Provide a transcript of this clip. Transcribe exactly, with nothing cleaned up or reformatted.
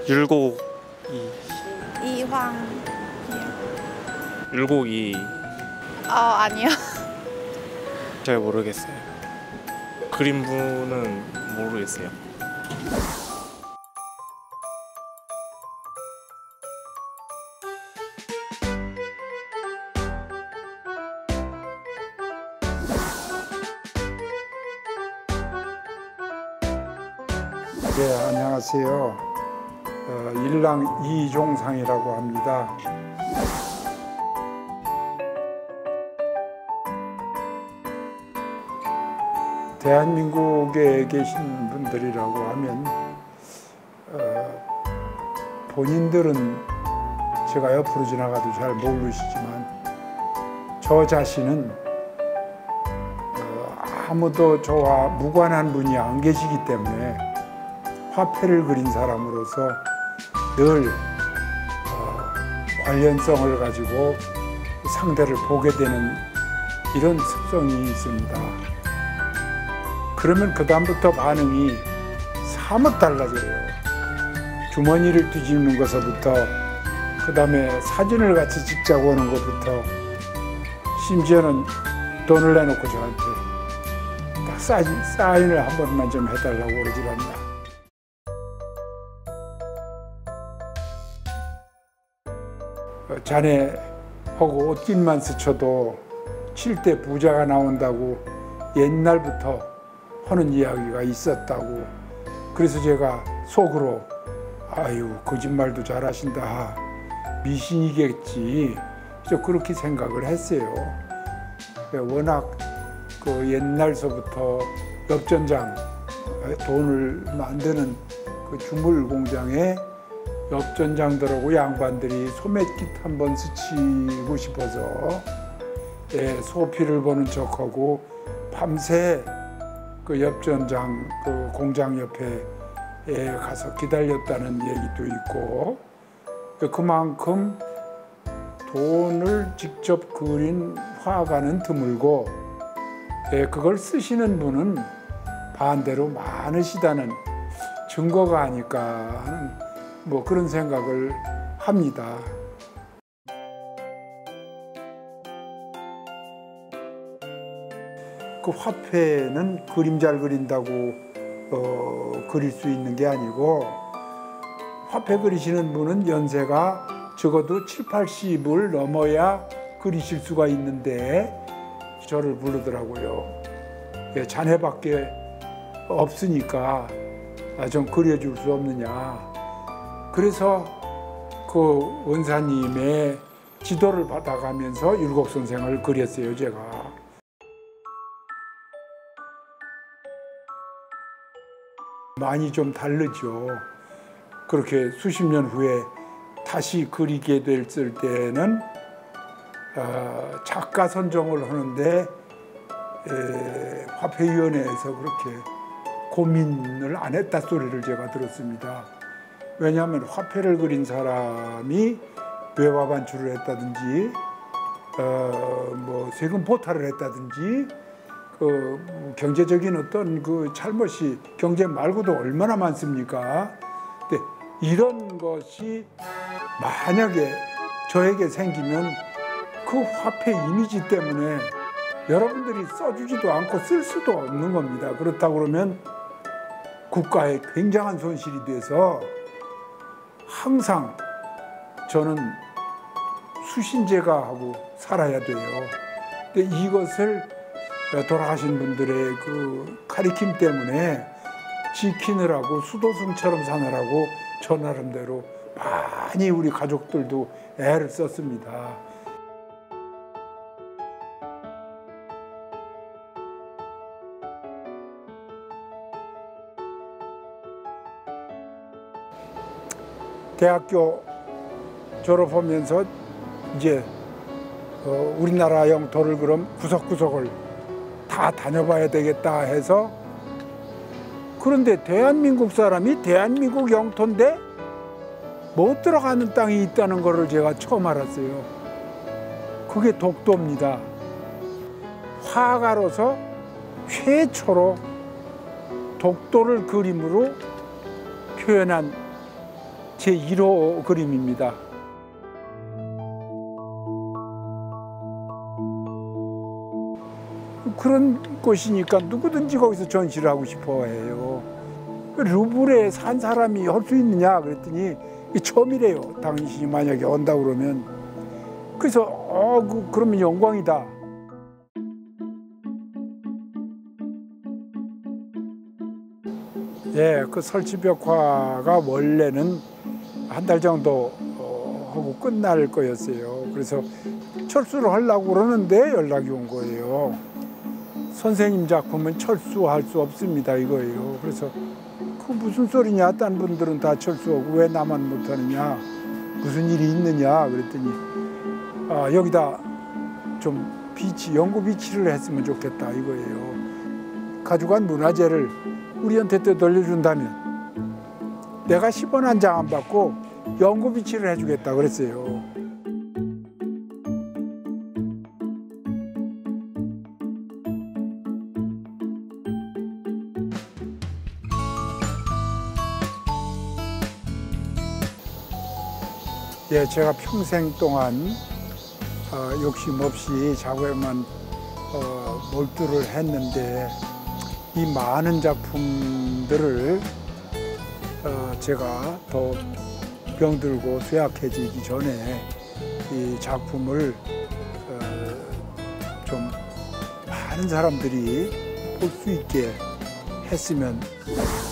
율곡이. 이황. 율곡이. 어, 아니요. 잘 모르겠어요. 그림부는 모르겠어요. 네, 안녕하세요. 어, 일랑 이종상이라고 합니다. 대한민국에 계신 분들이라고 하면 어, 본인들은 제가 옆으로 지나가도 잘 모르시지만 저 자신은 어, 아무도 저와 무관한 분이 안 계시기 때문에 화폐를 그린 사람으로서 늘 어, 관련성을 가지고 상대를 보게 되는 이런 습성이 있습니다. 그러면 그 다음부터 반응이 사뭇 달라져요. 주머니를 뒤집는 것부터 그 다음에 사진을 같이 찍자고 하는 것부터 심지어는 돈을 내놓고 저한테 딱 사인, 사인을 한 번만 좀 해달라고 그러질 않나. 자네하고 옷깃만 스쳐도 칠 대 부자가 나온다고 옛날부터 하는 이야기가 있었다고. 그래서 제가 속으로 아유 거짓말도 잘하신다, 미신이겠지, 그렇게 생각을 했어요. 워낙 그 옛날서부터 엽전장, 돈을 만드는 그 주물 공장에 엽전장들하고 양반들이 소매깃 한번 스치고 싶어서 예, 소피를 보는 척하고 밤새 그 엽전장 그 공장 옆에 예, 가서 기다렸다는 얘기도 있고, 그만큼 돈을 직접 그린 화가는 드물고 예, 그걸 쓰시는 분은 반대로 많으시다는 증거가 아닐까 하는 뭐 그런 생각을 합니다. 그 화폐는 그림 잘 그린다고 어, 그릴 수 있는 게 아니고, 화폐 그리시는 분은 연세가 적어도 칠, 팔십을 넘어야 그리실 수가 있는데 저를 부르더라고요. 예, 자네밖에 없으니까 좀 그려줄 수 없느냐. 그래서 그 원사님의 지도를 받아가면서 율곡 선생을 그렸어요, 제가. 많이 좀 다르죠. 그렇게 수십 년 후에 다시 그리게 됐을 때는 어, 작가 선정을 하는데 에, 화폐위원회에서 그렇게 고민을 안 했다 소리를 제가 들었습니다. 왜냐하면 화폐를 그린 사람이 외화 반출을 했다든지 어, 뭐 세금 포탈을 했다든지 그 경제적인 어떤 그 잘못이 경제 말고도 얼마나 많습니까? 근데 이런 것이 만약에 저에게 생기면 그 화폐 이미지 때문에 여러분들이 써주지도 않고 쓸 수도 없는 겁니다. 그렇다고 그러면 국가에 굉장한 손실이 돼서 항상 저는 수신제가 하고 살아야 돼요. 근데 이것을 돌아가신 분들의 그 가리킴 때문에 지키느라고 수도승처럼 사느라고 저 나름대로 많이 우리 가족들도 애를 썼습니다. 대학교 졸업하면서 이제 어 우리나라 영토를 그럼 구석구석을 다 다녀봐야 되겠다 해서, 그런데 대한민국 사람이 대한민국 영토인데 못 들어가는 땅이 있다는 것을 제가 처음 알았어요. 그게 독도입니다. 화가로서 최초로 독도를 그림으로 표현한 제일 호 그림입니다. 그런 곳이니까 누구든지 거기서 전시를 하고 싶어 해요. 루브르에 산 사람이 할 수 있느냐 그랬더니 처음이래요. 당신이 만약에 온다 그러면. 그래서 어, 그, 그러면 영광이다. 예, 그 설치벽화가 원래는 한 달 정도 어, 하고 끝날 거였어요. 그래서 철수를 하려고 그러는데 연락이 온 거예요. 선생님 작품은 철수할 수 없습니다 이거예요. 그래서 그 무슨 소리냐, 딴 분들은 다 철수하고 왜 나만 못하느냐, 무슨 일이 있느냐 그랬더니 아, 여기다 좀 비치, 연구 비치를 했으면 좋겠다 이거예요. 가져간 문화재를 우리한테 또 돌려준다면 내가 십 원 한 장 안 받고 연구 비치를 해주겠다 그랬어요. 예, 제가 평생 동안 어, 욕심 없이 작업에만 어, 몰두를 했는데 이 많은 작품들을 어, 제가 더 병들고 쇠약해지기 전에 이 작품을 어, 좀 많은 사람들이 볼 수 있게 했으면